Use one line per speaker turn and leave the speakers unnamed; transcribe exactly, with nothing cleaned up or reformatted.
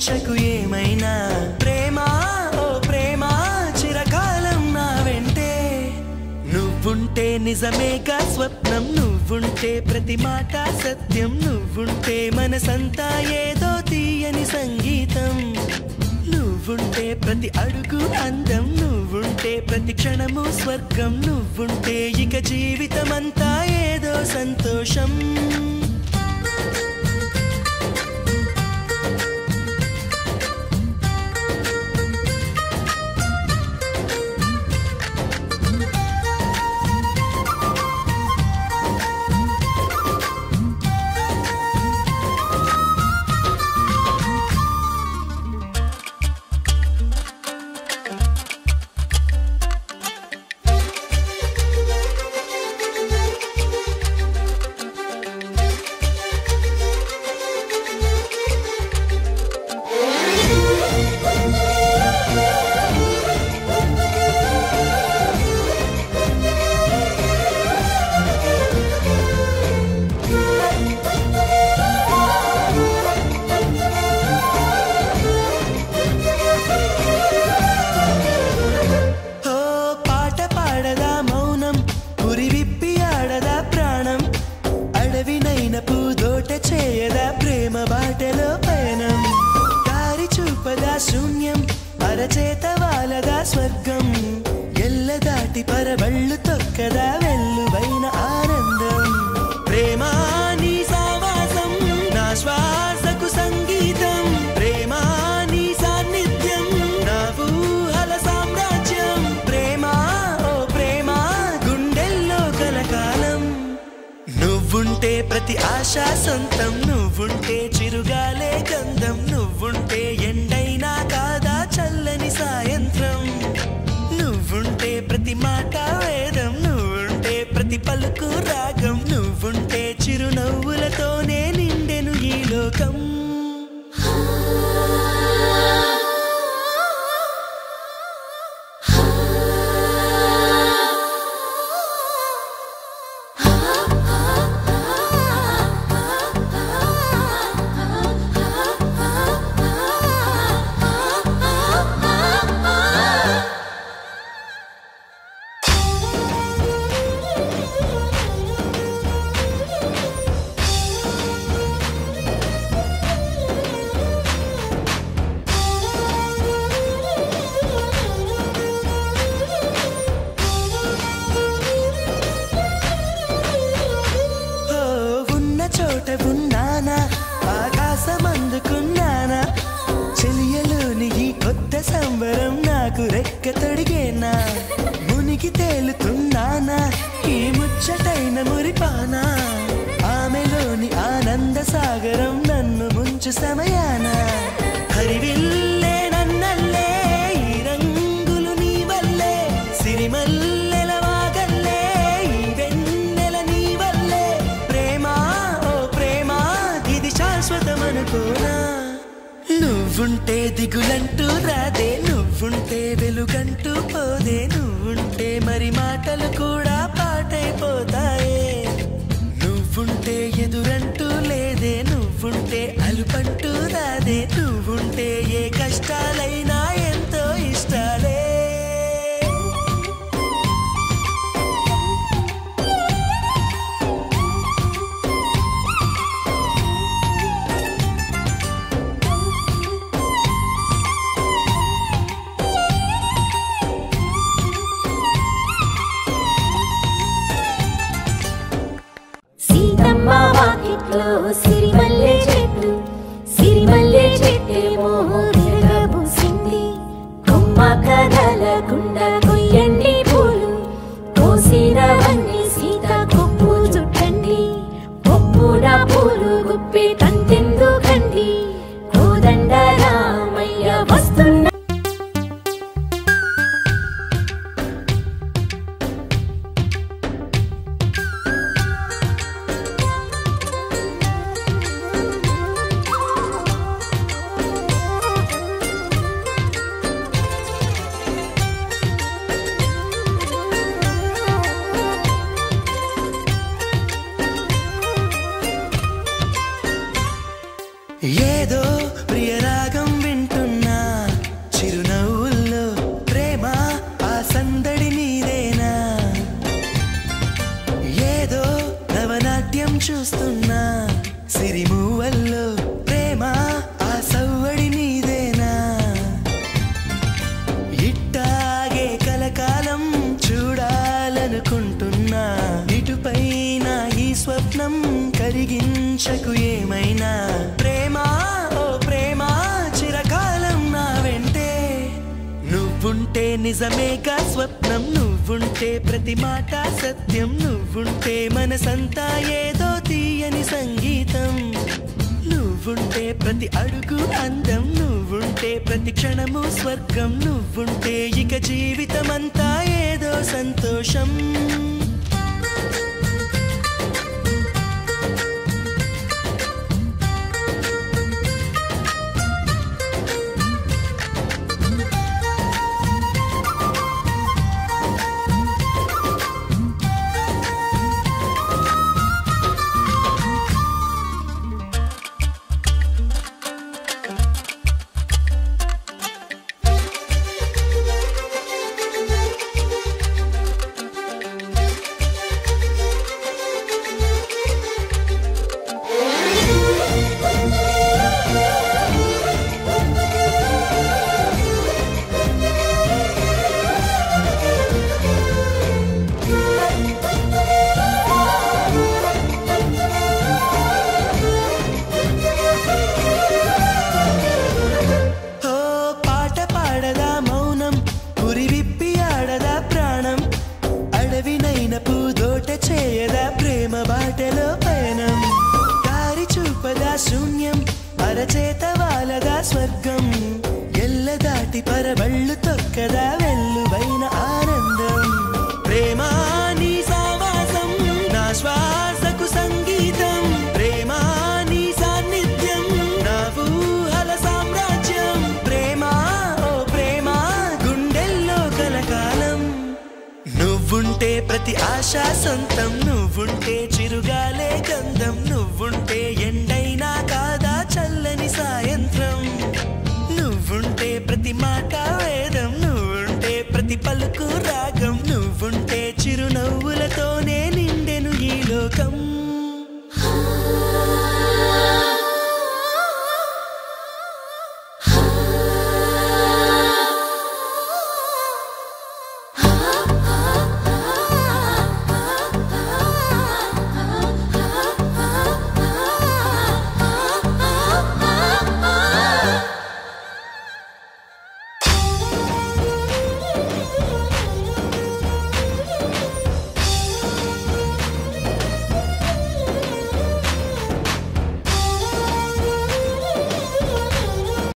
ఊహించకు ఏమైనా ప్రేమ ఓ ప్రేమ చిరకాలం నా వెంటే నువ్వుంటే నిజమేగా స్వప్నం నువ్వుంటే ప్రతి మాట సత్యం నువ్వుంటే మనసంతా ఏదో తీయని సంగీతం నువ్వుంటే ప్రతి అడుగు అందం నువ్వుంటే ప్రతి క్షణము స్వర్గం నువ్వుంటే ఇక జీవితమంతా ఏదో సంతోషం శూన్యం అరచేత వాలదా స్వర్గం ఎల్ల దాటి పరవళ్ళు తొక్కదా వెల్లువైన ఆనందం ప్రేమ నీ సావాసం నా శ్వాసకు సంగీతం ప్రేమ నీ సాన్నిధ్యం నా ఊహల సామ్రాజ్యం ప్రేమ ఓ ప్రేమ గుండెల్లో కలకాలం నువ్వుంటే ప్రతి ఆశ సొంతం నువ్వుంటే చిరుగాలే గంధం నువ్వుంటే ఎండైనా కాదా చల్లని సాయంత్రం నువ్వుంటే ప్రతి మాట వేదం నువ్వుంటే ప్రతి పలుకు రాగం నువ్వుంటే చిరునవ్వులతోనే నిండెను ఈ లోకం చోట ఉన్నానా ఆకాశం అందుకున్నానా చెలియలోని ఈ కొత్త సంబరం నాకు రెక్క తొడిగేనా మునిగి తేలుతున్నానా ఈ ముచ్చటైన మురిపానా ఆమెలోని ఆనంద సాగరం నన్ను ముంచు సమయాన హరివిల్లే నన్నల్లే ఈ రంగులు నీ వల్లే సిరిమల్లెల వాగల్లే ఈ వెన్నెల నీ వల్లే ప్రేమ శాశ్వతమనుకోనా నువ్వుంటే దిగులంటూ రాదే నువ్వుంటే వెలుగంటూ పోదే నువ్వుంటే మరి మాటలు కూడా పాటైపోతాయే నువ్వుంటే ఎదురంటూ లేదే నువ్వుంటే అలుపంటూ రాదే నువ్వుంటే ఏ కష్టాలైనా ఎంతో ఇష్టాలే చూస్తున్నా సిరిమూవల్లో ప్రేమ ఆ సవ్వడి నీదేనా ఇట్టాగే కలకాలం చూడాలనుకుంటున్నా ఇటుపైన ఈ స్వప్నం కరిగించకు ఏమైనా ప్రేమ ఓ ప్రేమ చిరకాలం నా వెంటే నువ్వుంటే నిజమేగా స్వప్నం నువ్వుంటే ప్రతి మాట సత్యం నువ్వుంటే మనసంతా ఏదో తీయని సంగీతం నువ్వుంటే ప్రతి అడుగు అందం నువ్వుంటే ప్రతి క్షణము స్వర్గం నువ్వుంటే ఇక జీవితమంతా ఏదో సంతోషం చేయదా ప్రేమ బాటలో పయనం దారి చూపదా శూన్యం అరచేత వాలదా స్వర్గం ఎల్ల దాటి పరబళ్ళు తొక్కదా వెల్లువైన ఆనందం ప్రేమ నీ సావాసం నా శ్వాసకు సంగీతం ప్రేమ నీ సాన్నిధ్యం నా ఊహల సామ్రాజ్యం ప్రేమ ఓ ప్రేమ గుండెల్లో కలకాలం నువ్వుంటే ప్రతి ఆశ సొంతం నువ్వుంటే చిరుగాలే గంధం నువ్వుంటే ఎండైనా కాదా చల్లని సాయంత్రం